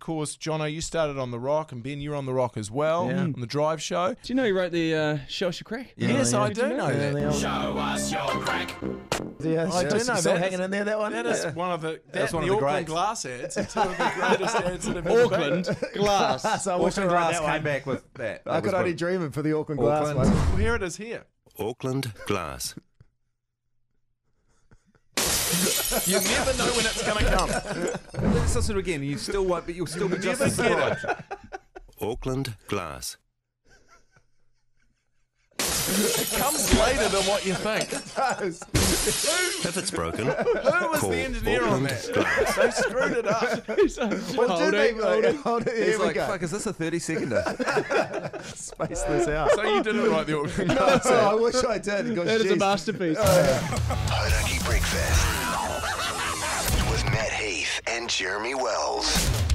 course, Jono, you started on The Rock, and Ben, you're on The Rock as well, on the Drive Show. Do you know he wrote the Show Us Your Crack? Yes, I do know that. Show us your crack. Yeah, I do know still that. hanging in there, that one. That is one of the, That's one of the the Auckland greats. Glass ads, are two of the greatest ads that have ever Auckland been. Glass. So I wish I Auckland read Glass that came one. back with that. I could only dream it for the Auckland Glass Auckland. one. Well, here it is here. Auckland Glass. You never know when it's going to come. Let's listen again. You still won't, but you'll still be just as Never get surprised. Auckland Glass. It comes later than what you think. If it's broken, Who was call the engineer on Auckland that? Glass. They screwed it up. What do you think? Hold it. He's Here we like, go. fuck, is this a 30-seconder? Space this out. So you didn't write the Auckland Glass ad. I wish I did. That is a masterpiece. HAURAKI Breakfast with Matt Heath and Jeremy Wells.